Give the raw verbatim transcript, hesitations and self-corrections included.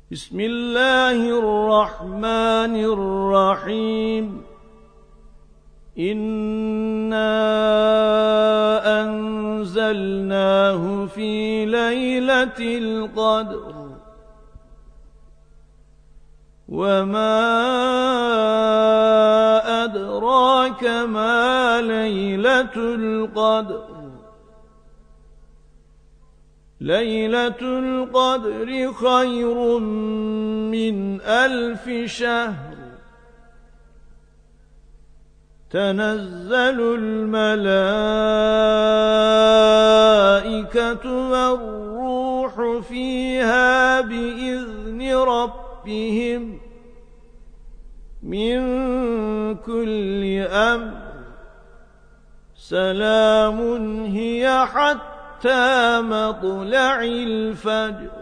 بسم الله الرحمن الرحيم إنا أنزلناه في ليلة القدر وما أدراك ما ليلة القدر ليلة القدر خير من ألف شهر تنزل الملائكة والروح فيها بإذن ربهم من كل أمر سلام هي حتى مطلع الفجر